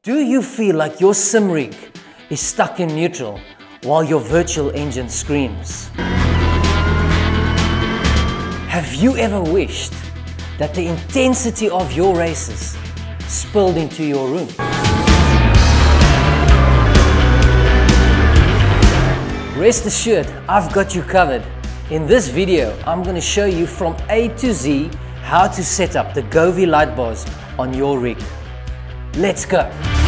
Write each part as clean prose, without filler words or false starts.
Do you feel like your sim rig is stuck in neutral while your virtual engine screams? Have you ever wished that the intensity of your races spilled into your room? Rest assured, I've got you covered. In this video, I'm going to show you from A to Z how to set up the Govee Lightbars on your rig. Let's go!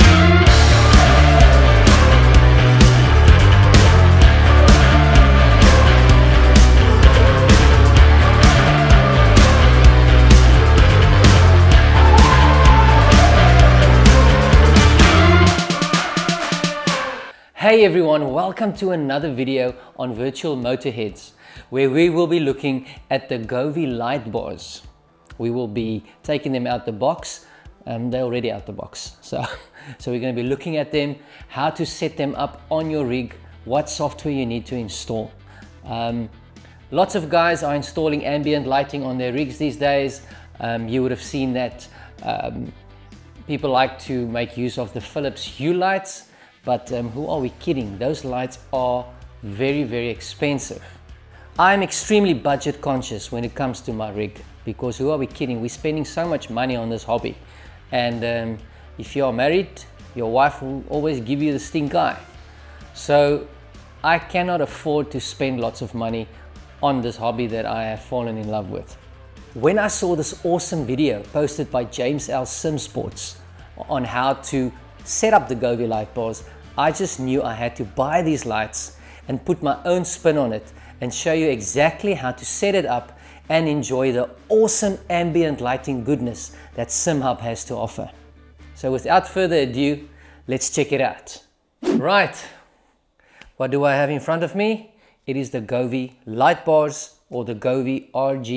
Hey everyone, welcome to another video on virtual motorheads, where we will be looking at the Govee Lightbars. We will be taking them out the box. They're already out the box, so we're going to be looking at them, how to set them up on your rig, what software you need to install. Lots of guys are installing ambient lighting on their rigs these days. You would have seen that people like to make use of the Philips Hue lights. But who are we kidding? Those lights are very, very expensive. I'm extremely budget conscious when it comes to my rig, because who are we kidding? We're spending so much money on this hobby. And if you are married, your wife will always give you the stink eye. So I cannot afford to spend lots of money on this hobby that I have fallen in love with. When I saw this awesome video posted by James L. Simsports on how to set up the Govee Lightbars, I just knew I had to buy these lights and put my own spin on it and show you exactly how to set it up and enjoy the awesome ambient lighting goodness that Simhub has to offer. So without further ado, let's check it out. Right, what do I have in front of me? It is the Govee Lightbars, or the Govee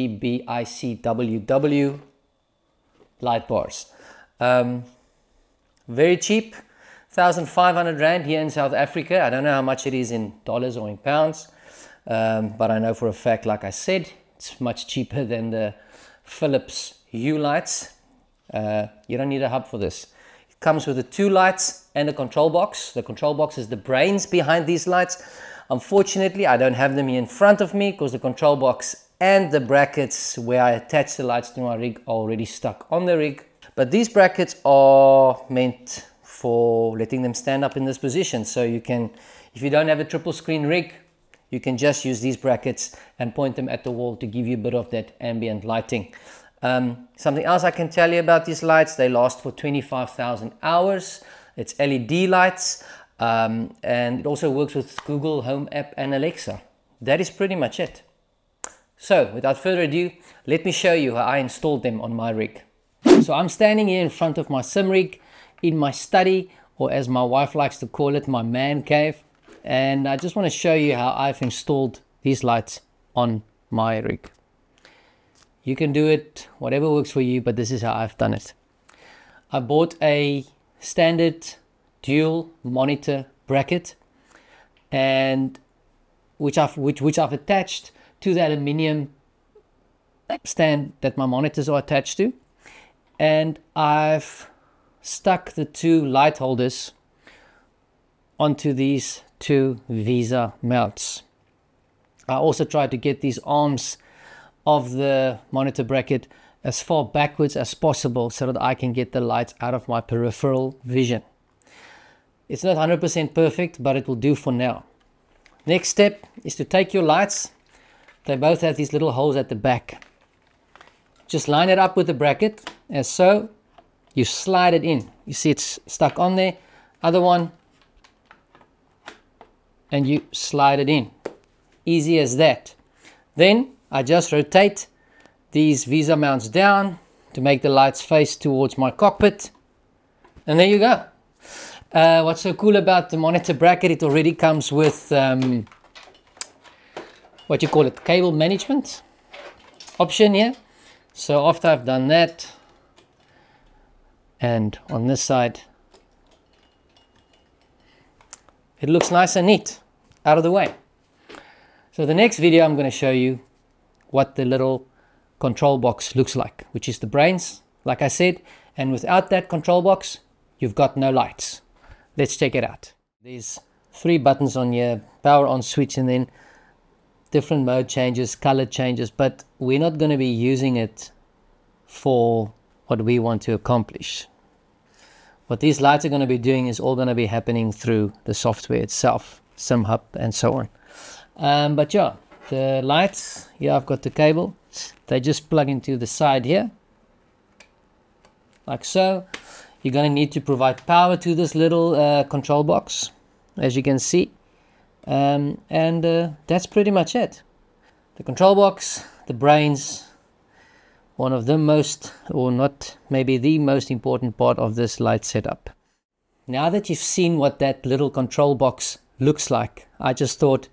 RGBICWW Lightbars. Very cheap, 1,500 Rand here in South Africa. I don't know how much it is in dollars or in pounds, but I know for a fact, like I said, it's much cheaper than the Philips Hue lights. You don't need a hub for this. It comes with the 2 lights and a control box. The control box is the brains behind these lights. Unfortunately, I don't have them here in front of me because the control box and the brackets where I attach the lights to my rig are already stuck on the rig. But these brackets are meant for letting them stand up in this position. So you can, if you don't have a triple screen rig, you can just use these brackets and point them at the wall to give you a bit of that ambient lighting. Something else I can tell you about these lights, they last for 25,000 hours. It's LED lights, and it also works with Google Home app and Alexa. That is pretty much it. So without further ado, let me show you how I installed them on my rig. So I'm standing here in front of my sim rig in my study, or as my wife likes to call it, my man cave. And I just want to show you how I've installed these lights on my rig. You can do it whatever works for you, but this is how I've done it. I bought a standard dual monitor bracket, and which I've attached to the aluminium stand that my monitors are attached to. And I've stuck the 2 light holders onto these 2 Visa mounts. I also tried to get these arms of the monitor bracket as far backwards as possible so that I can get the lights out of my peripheral vision. It's not 100% perfect, but it will do for now. Next step is to take your lights. They both have these little holes at the back. Just line it up with the bracket as so. You slide it in. You see it's stuck on there. Other one, and you slide it in. Easy as that. Then I just rotate these Visa mounts down to make the lights face towards my cockpit, and there you go. What's so cool about the monitor bracket, it already comes with what you call it, cable management option here. So after I've done that, and on this side, it looks nice and neat, out of the way. So the next video I'm going to show you what the little control box looks like, which is the brains, like I said. And without that control box, you've got no lights. Let's check it out. There's 3 buttons on here, power on switch, and then different mode changes, color changes, but we're not going to be using it for what we want to accomplish. What these lights are going to be doing is all going to be happening through the software itself, Simhub and so on. But yeah, the lights, here I've got the cable. They just plug into the side here, like so. You're going to need to provide power to this little control box, as you can see. That's pretty much it. The control box, the brains, one of the most, or not, maybe the most important part of this light setup. Now that you've seen what that little control box looks like, I just thought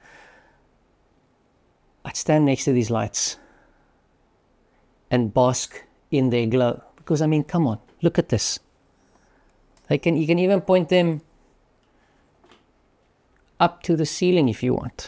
I'd stand next to these lights and bask in their glow. Because I mean, come on, look at this. You can even point them up to the ceiling if you want,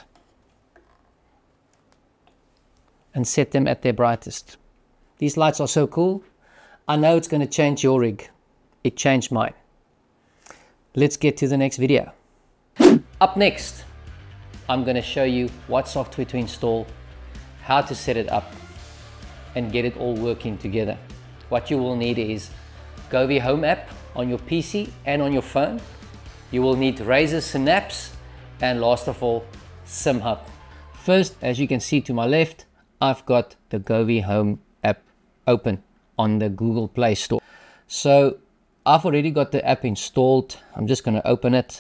and set them at their brightest. These lights are so cool. I know it's going to change your rig. It changed mine. Let's get to the next video. Up next, I'm going to show you what software to install, how to set it up, and get it all working together. What you will need is Govee Home app on your PC and on your phone. You will need Razer Synapse, and last of all, Simhub. First, as you can see to my left, I've got the Govee Home app open on the Google Play Store. So I've already got the app installed. I'm just going to open it.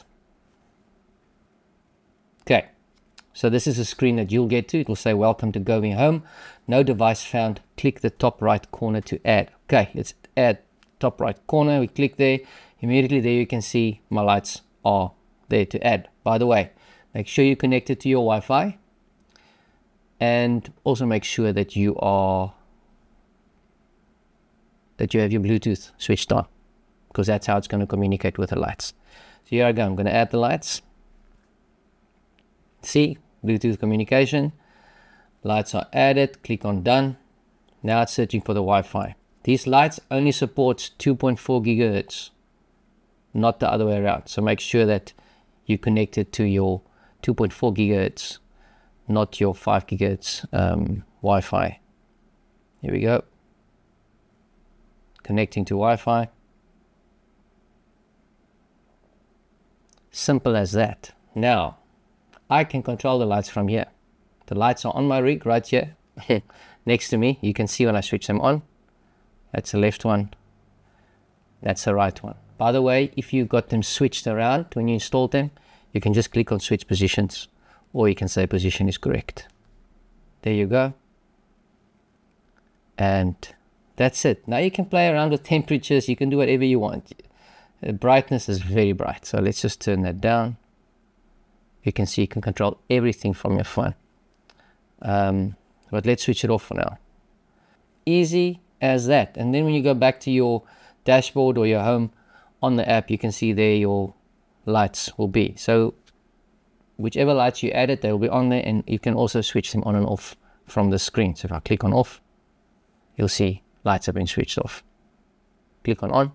Okay, so this is a screen that you'll get to. It will say welcome to Govee Home. No device found. Click the top right corner to add. Okay, let's add top right corner. We click there. Immediately there you can see my lights are there to add. By the way, make sure you connect it to your Wi-Fi, and also make sure that you have your Bluetooth switched on, because that's how it's going to communicate with the lights. So here I go. I'm going to add the lights. See, Bluetooth communication. Lights are added. Click on done. Now it's searching for the Wi-Fi. These lights only support 2.4 gigahertz, not the other way around. So make sure that you connect it to your 2.4 gigahertz, not your 5 gigahertz Wi-Fi. Here we go. Connecting to Wi-Fi. Simple as that. Now, I can control the lights from here. The lights are on my rig right here next to me. You can see when I switch them on. That's the left one. That's the right one. By the way, if you got them switched around when you installed them, you can just click on switch positions, or you can say position is correct. There you go. And that's it. Now you can play around with temperatures. You can do whatever you want. The brightness is very bright. So let's just turn that down. You can see you can control everything from your phone. But let's switch it off for now. Easy as that. And then when you go back to your dashboard or your home on the app, you can see there your lights will be. So whichever lights you added, they will be on there, and you can also switch them on and off from the screen. So if I click on off, you'll see lights have been switched off. Click on,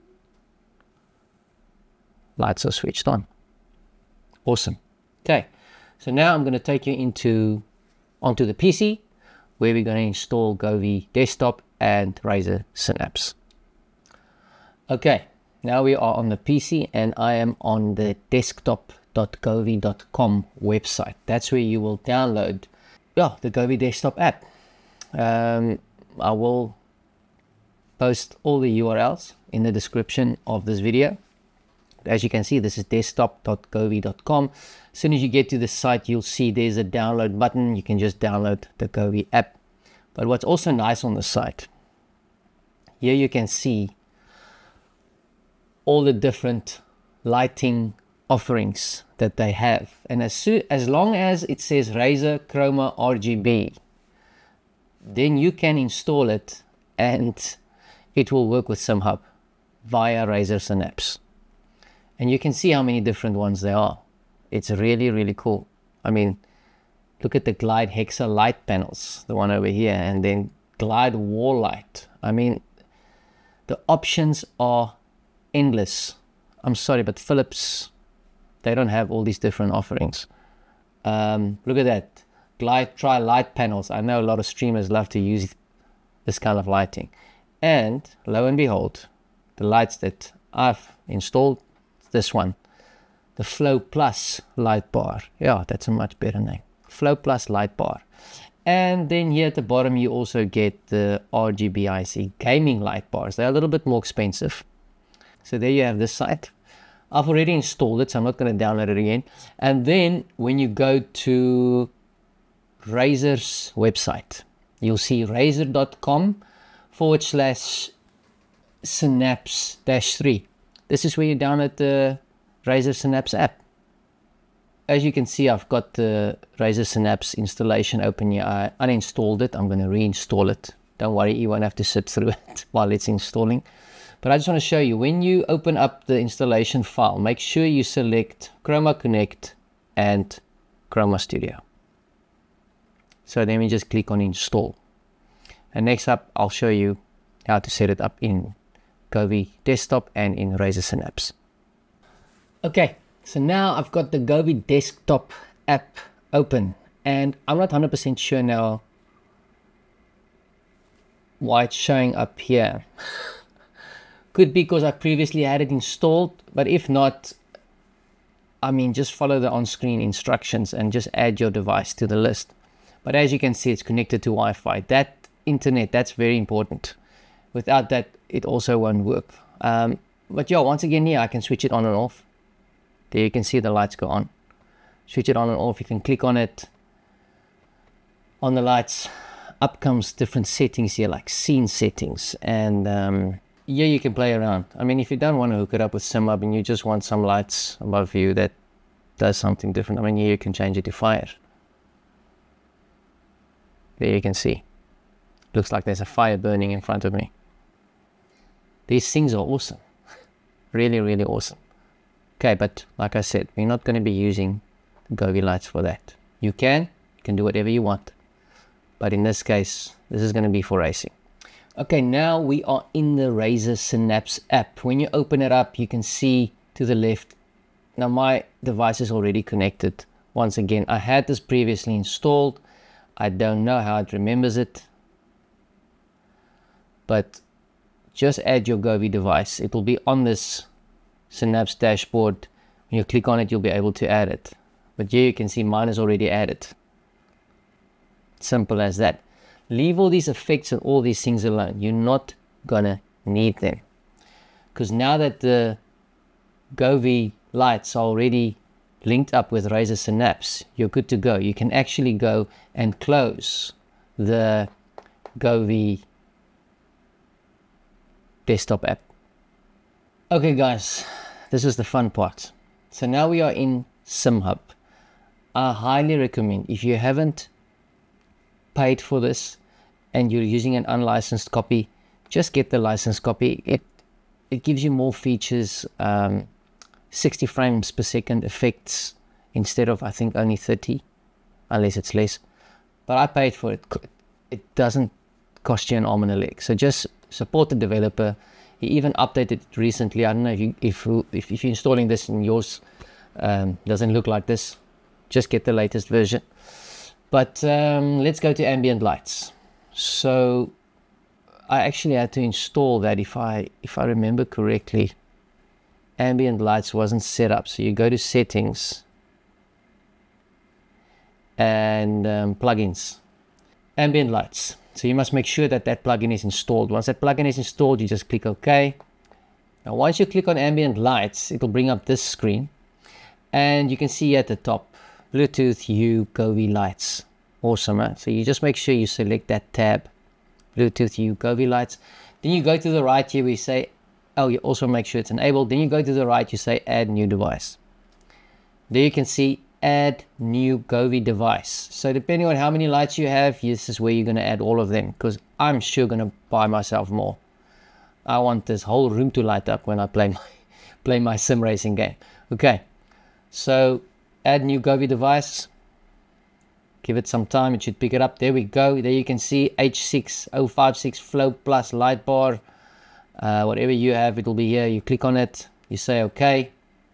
lights are switched on. Awesome. Okay, so now I'm going to take you onto the PC, where we're going to install Govee Desktop and Razer Synapse. Okay, now we are on the PC, and I am on the desktop.govee.com website. That's where you will download the Govee Desktop app. I will post all the URLs in the description of this video. As you can see, this is desktop.govee.com. As soon as you get to the site, you'll see there's a download button. You can just download the Govee app. But what's also nice on the site, here you can see all the different lighting offerings that they have. And as long as it says Razer Chroma RGB, then you can install it and it will work with Simhub via Razer Synapse. And you can see how many different ones there are. It's really, really cool. I mean, look at the Glide Hexa light panels, the one over here, and then Glide wall light. I mean, the options are endless. I'm sorry, but Philips, they don't have all these different offerings. Look at that. Try light panels. I know a lot of streamers love to use this kind of lighting. And lo and behold, the lights that I've installed, this one, the Flow Plus light bar. Yeah, that's a much better name. Flow Plus light bar. And then here at the bottom, you also get the RGBIC gaming light bars. They're a little bit more expensive. So there you have this side. I've already installed it, so I'm not going to download it again. And then when you go to Razer's website, you'll see razer.com/synapse-3. This is where you download the Razer Synapse app. As you can see, I've got the Razer Synapse installation open here. I uninstalled it. I'm going to reinstall it. Don't worry, you won't have to sit through it while it's installing. But I just want to show you, when you open up the installation file, make sure you select Chroma Connect and Chroma Studio. So then we just click on install. And next up, I'll show you how to set it up in Govee Desktop and in Razer Synapse. Okay, so now I've got the Govee Desktop app open, and I'm not 100% sure now why it's showing up here. Could be because I previously had it installed, but if not, I mean, just follow the on-screen instructions and just add your device to the list. But as you can see, it's connected to Wi-Fi. That internet, that's very important. Without that, it also won't work. But yeah, once again here, I can switch it on and off. There you can see the lights go on. Switch it on and off. You can click on it. On the lights, up comes different settings here, like scene settings. And yeah, you can play around. I mean, if you don't want to hook it up with Simhub and you just want some lights above you that does something different, I mean, here you can change it to fire. There you can see. Looks like there's a fire burning in front of me. These things are awesome. Really, really awesome. Okay, but like I said, we're not going to be using Govee lights for that. You can do whatever you want. But in this case, this is going to be for racing. Okay, now we are in the Razer Synapse app. When you open it up, you can see to the left. Now my device is already connected. Once again, I had this previously installed. I don't know how it remembers it. But just add your Govee device. It will be on this Synapse dashboard. When you click on it, you'll be able to add it. But here you can see mine is already added. Simple as that. Leave all these effects and all these things alone. You're not gonna need them. Because now that the Govee lights are already linked up with Razer Synapse, you're good to go. You can actually go and close the Govee desktop app. Okay guys, this is the fun part. So now we are in Simhub. I highly recommend, if you haven't paid for this and you're using an unlicensed copy, just get the licensed copy. It gives you more features, 60 frames per second effects instead of, I think, only 30, unless it's less. But I paid for it. It doesn't cost you an arm and a leg. So just support the developer. He even updated it recently. I don't know if you're installing this and yours doesn't look like this, just get the latest version. But let's go to ambient lights. So I actually had to install that, if I remember correctly. Ambient lights wasn't set up, so you go to settings and plugins, ambient lights. So you must make sure that that plugin is installed. Once that plugin is installed, you just click OK. Now once you click on ambient lights, it will bring up this screen, and you can see at the top Bluetooth U Govee lights. Awesome, huh? So you just make sure you select that tab, Bluetooth U Govee lights. Then you go to the right here, we say, oh, you also make sure it's enabled. Then you go to the right, you say add new device. There you can see add new Govee device. So depending on how many lights you have, this is where you're going to add all of them, because I'm sure going to buy myself more. I want this whole room to light up when I play my sim racing game. Okay, so add new Govee device. Give it some time, it should pick it up. There we go. There you can see H6056 Flow Plus light bar. Whatever you have, it will be here. You click on it, you say okay.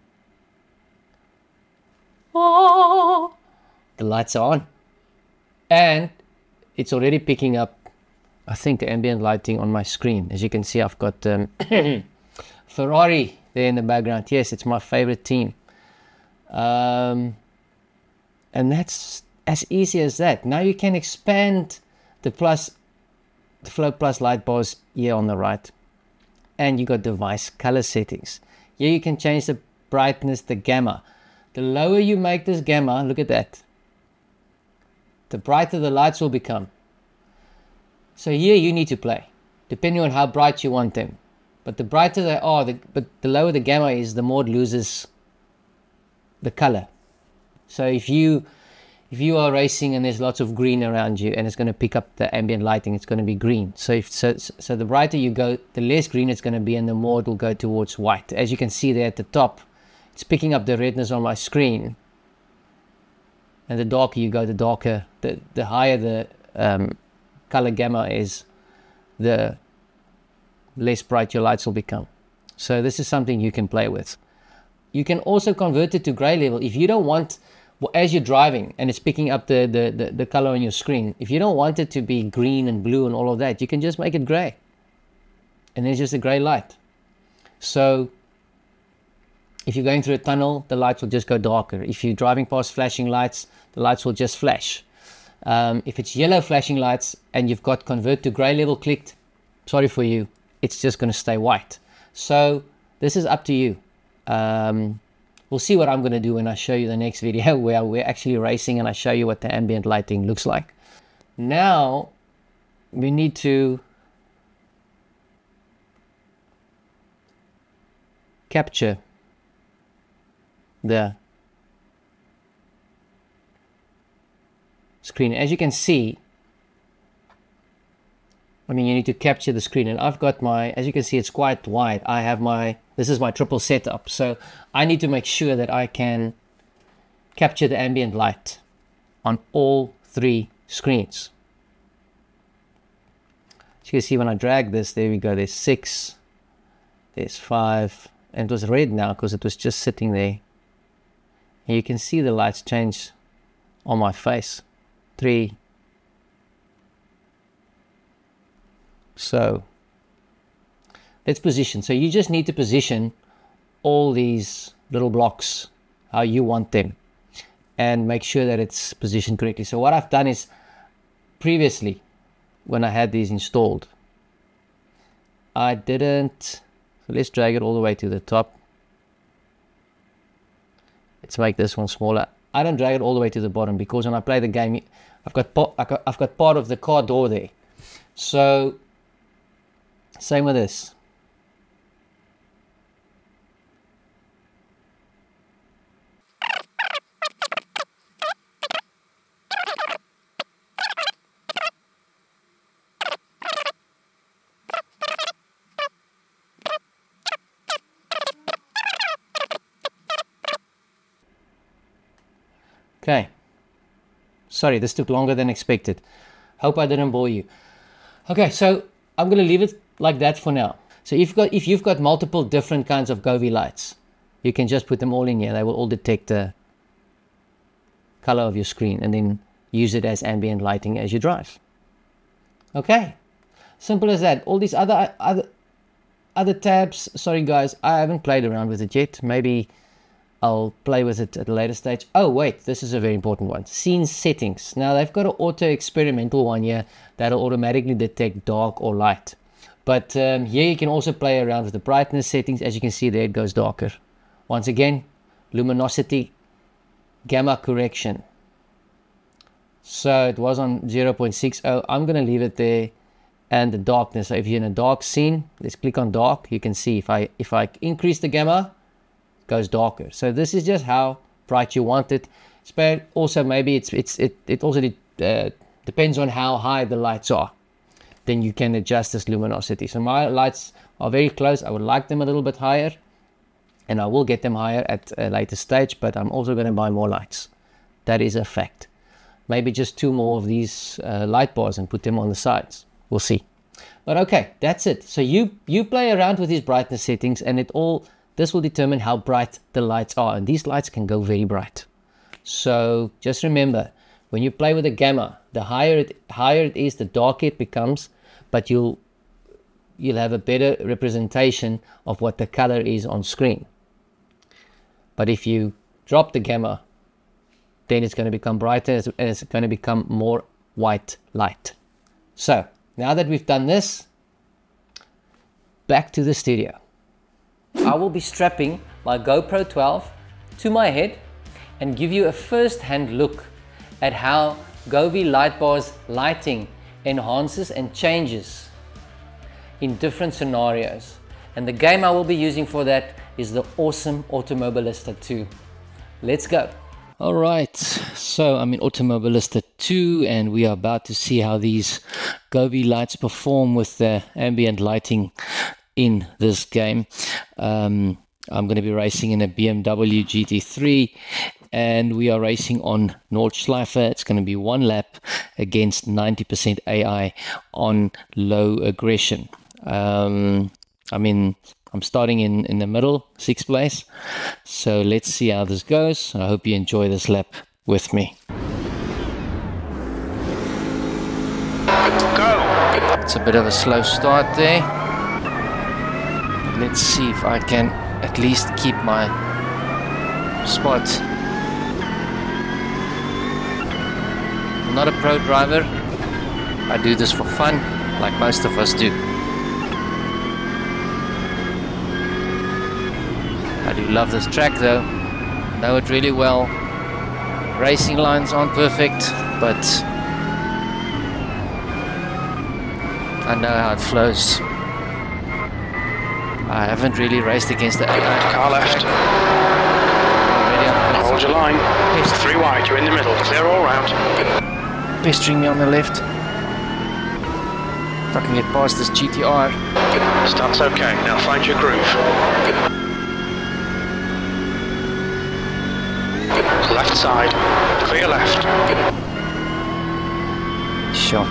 Oh, the lights are on, and it's already picking up, I think, the ambient lighting on my screen. As you can see, I've got Ferrari there in the background. Yes, it's my favorite team. And that's as easy as that. Now you can expand the Float Plus light bars here on the right. And you got device color settings. Here you can change the brightness, the gamma. The lower you make this gamma, look at that, the brighter the lights will become. So here you need to play, depending on how bright you want them. But the brighter they are, but the lower the gamma is, the more it loses the color. So if you are racing and there's lots of green around you, and it's going to pick up the ambient lighting, it's going to be green. So so the brighter you go, the less green it's going to be, and the more it will go towards white. As you can see there at the top, it's picking up the redness on my screen. And the darker you go, the darker, the higher the color gamma is, the less bright your lights will become. So this is something you can play with. You can also convert it to gray level if you don't want, as you're driving and it's picking up the color on your screen, if you don't want it to be green and blue and all of that, you can just make it gray, and there's just a gray light. So if you're going through a tunnel, the lights will just go darker. If you're driving past flashing lights, the lights will just flash. If it's yellow flashing lights and you've got convert to gray level clicked, sorry for you, it's just going to stay white. So this is up to you. We'll see what I'm going to do when I show you the next video where we're actually racing and I show you what the ambient lighting looks like. Now we need to capture the screen. As you can see, I mean, you need to capture the screen, and I've got my, as you can see, it's quite wide. I have my, this is my triple setup, so I need to make sure that I can capture the ambient light on all three screens. As you can see, when I drag this, there we go, there's 6, there's 5, and it was red now because it was just sitting there. And you can see the lights change on my face. 3. So let's position. So you just need to position all these little blocks how you want them and make sure that it's positioned correctly. So what I've done is, previously when I had these installed, I didn't, so let's drag it all the way to the top. Let's make this one smaller. I don't drag it all the way to the bottom because when I play the game, I've got part of the car door there. So same with this. Okay, sorry, this took longer than expected. Hope I didn't bore you. Okay, so I'm going to leave it like that for now. So if you've got multiple different kinds of Govee lights, you can just put them all in here. They will all detect the color of your screen and then use it as ambient lighting as you drive. Okay, simple as that. All these other tabs, sorry guys, I haven't played around with it yet. Maybe I'll play with it at a later stage. Oh wait, this is a very important one. Scene settings. Now they've got an auto experimental one here that'll automatically detect dark or light. But here you can also play around with the brightness settings. As you can see there, it goes darker. Once again, luminosity, gamma correction. So it was on 0.60. I'm going to leave it there. And the darkness. So if you're in a dark scene, let's click on dark. You can see if I increase the gamma, goes darker. So this is just how bright you want it. But also maybe it also depends on how high the lights are. Then you can adjust this luminosity. So my lights are very close. I would like them a little bit higher, and I will get them higher at a later stage, but I'm also going to buy more lights. That is a fact. Maybe just 2 more of these light bars and put them on the sides. We'll see. But okay, that's it. So you play around with these brightness settings, and this will determine how bright the lights are, and these lights can go very bright. So just remember, when you play with the gamma, the higher it is, the darker it becomes, but you'll have a better representation of what the color is on screen. But if you drop the gamma, then it's going to become brighter, and it's going to become more white light. So now that we've done this, back to the studio. I will be strapping my GoPro 12 to my head and give you a first-hand look at how Govee Lightbars lighting enhances and changes in different scenarios. And the game I will be using for that is the awesome Automobilista 2. Let's go. All right, so I'm in Automobilista 2, and we are about to see how these Govee lights perform with the ambient lighting in this game. I'm going to be racing in a BMW GT3, and we are racing on Nordschleife. It's going to be 1 lap against 90% AI on low aggression. I'm starting in the middle, 6th place. So let's see how this goes. I hope you enjoy this lap with me. Go! It's a bit of a slow start there. Let's see if I can at least keep my spot. I'm not a pro driver. I do this for fun, like most of us do. I do love this track though, know it really well. Racing lines aren't perfect, but I know how it flows. I haven't really raced against the AI. Car left. Hold your line. It's 3 wide, you're in the middle, clear all round. Pestering me on the left. If I can get past this GTR. Start's okay, now find your groove. Left side, clear left. Sure.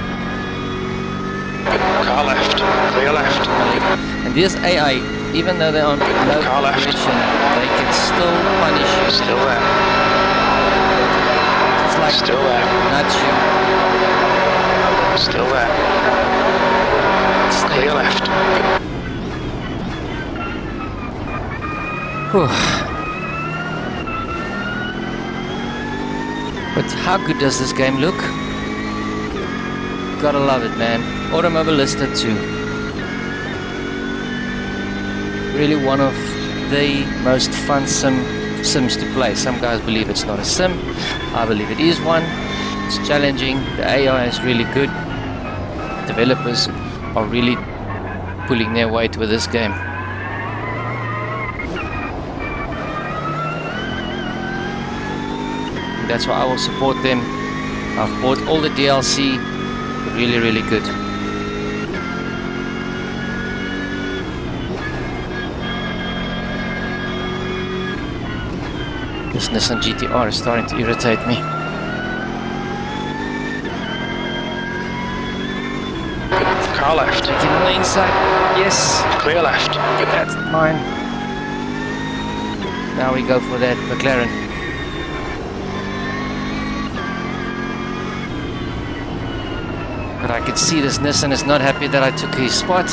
Car left, clear left. And this AI, even though they're on low aggression, they can still punish you. Still there. Just like still there. Nudge you. Still there. Clear left. Whew. But how good does this game look? Gotta love it, man. Automobilista 2. Really one of the most fun sims to play. Some guys believe it's not a sim. I believe it is one. It's challenging. The AI is really good. Developers are really pulling their weight with this game. That's why I will support them. I've bought all the DLC. Really, really good. This Nissan GTR is starting to irritate me. Car left. Taking on the inside. Yes. Clear left. That's mine. Now we go for that McLaren. But I can see this Nissan is not happy that I took his spot.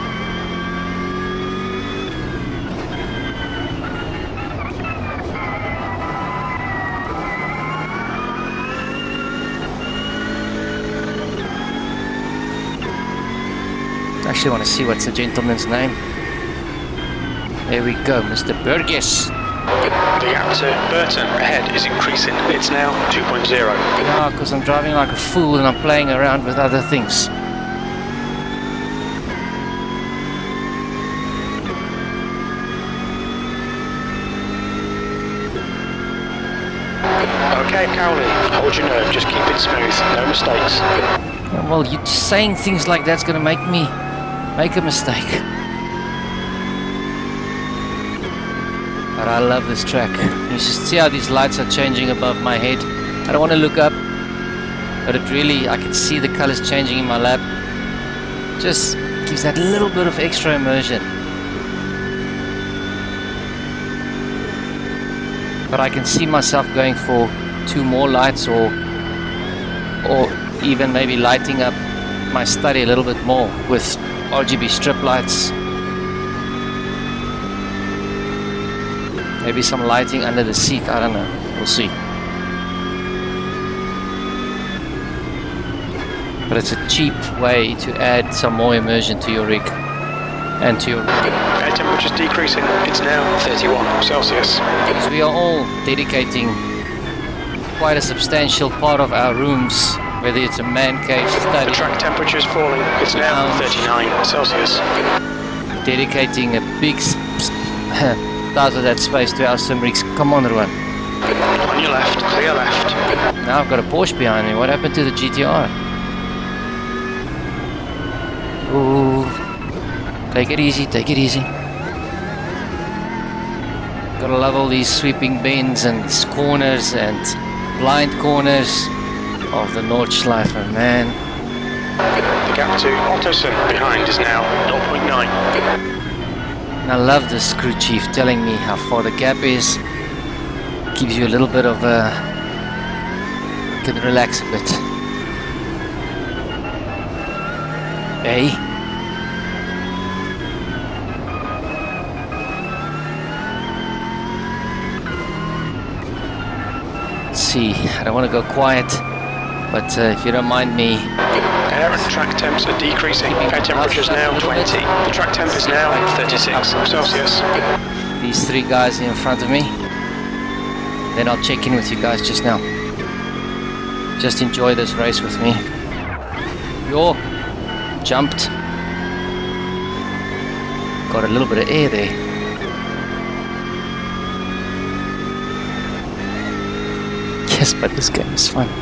I actually want to see what's the gentleman's name. There we go, Mr. Burgess. The gap to Burton ahead is increasing. It's now 2.0. No, because I'm driving like a fool and I'm playing around with other things. Okay, Cowley, hold your nerve, just keep it smooth, no mistakes. Well, you saying things like that's going to make me make a mistake. But I love this track. You should see how these lights are changing above my head. I don't want to look up, but it really, I can see the colors changing in my lap. Just gives that little bit of extra immersion. But I can see myself going for 2 more lights, or even maybe lighting up my study a little bit more with RGB strip lights. Maybe some lighting under the seat, I don't know, we'll see. But it's a cheap way to add some more immersion to your rig and to your... Air temperature's decreasing, it's now 31 Celsius. Because we are all dedicating quite a substantial part of our rooms, whether it's a man cave, study... The track temperature's falling, it's now 39 Celsius. Dedicating a big part of that space to our sim rigs. Come on, Ruan. On your left, clear left. Now I've got a Porsche behind me. What happened to the GTR? Ooh. Take it easy, take it easy. Gotta love all these sweeping bends and corners and blind corners of the Nordschleifer, man. The gap to Autosim behind is now 0.9. And I love this crew chief telling me how far the gap is. Gives you a little bit of a... can relax a bit. Hey. Let's see, I don't want to go quiet, but if you don't mind me... Air and track temps are decreasing. Air temperature is now 20. The track temp is now 36 Celsius. These 3 guys in front of me. Then I'll check in with you guys just now. Just enjoy this race with me. Yo, jumped. Got a little bit of air there. Yes, but this game is fun.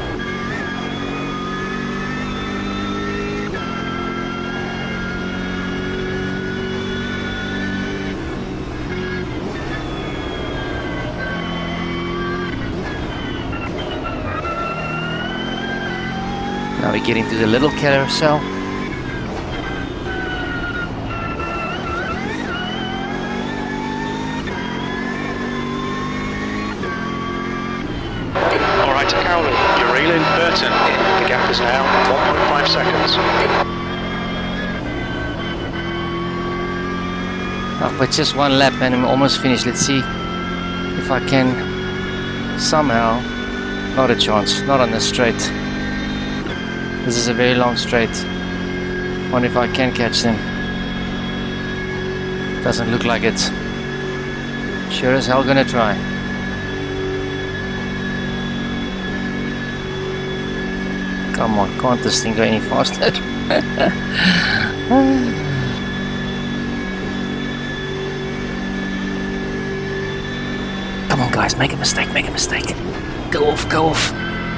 Now we get into the little carousel. Alright, Cowley, you're reeling Burton. The gap is now 1.5 seconds. Oh, but just 1 lap and I'm almost finished. Let's see if I can somehow... Not a chance, not on the straight. This is a very long straight. Wonder if I can catch them. Doesn't look like it. Sure as hell gonna try. Come on, can't this thing go any faster? Come on guys, make a mistake, make a mistake. Go off, go off.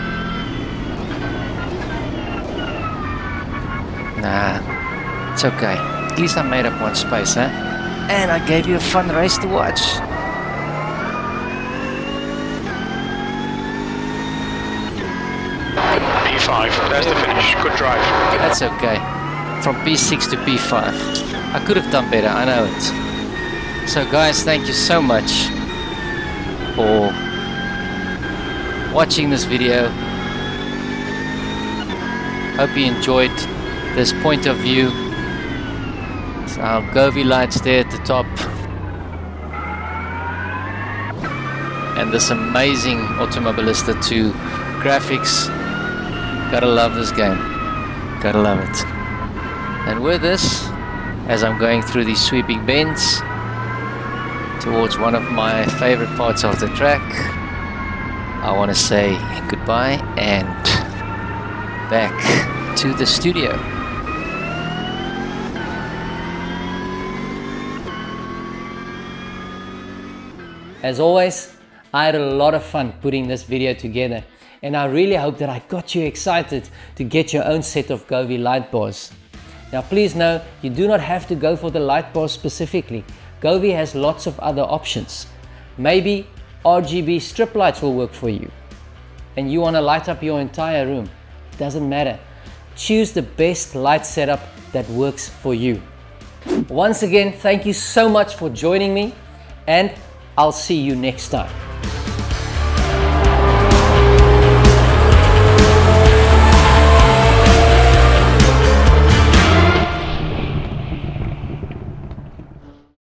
Nah, it's okay. At least I made up 1 space, huh? And I gave you a fun race to watch. P5, there's the finish. Good drive. That's okay. From P6 to P5. I could have done better, I know it. So guys, thank you so much for watching this video. Hope you enjoyed this point of view. So our Govee lights there at the top. And this amazing Automobilista 2 graphics. Gotta love this game. Gotta love it. And with this, as I'm going through these sweeping bends towards one of my favorite parts of the track, I want to say goodbye and back to the studio. As always, I had a lot of fun putting this video together, and I really hope that I got you excited to get your own set of Govee Lightbars. Now please know, you do not have to go for the Lightbars specifically. Govee has lots of other options. Maybe RGB strip lights will work for you, and you want to light up your entire room. It doesn't matter. Choose the best light setup that works for you. Once again, thank you so much for joining me, and I'll see you next time.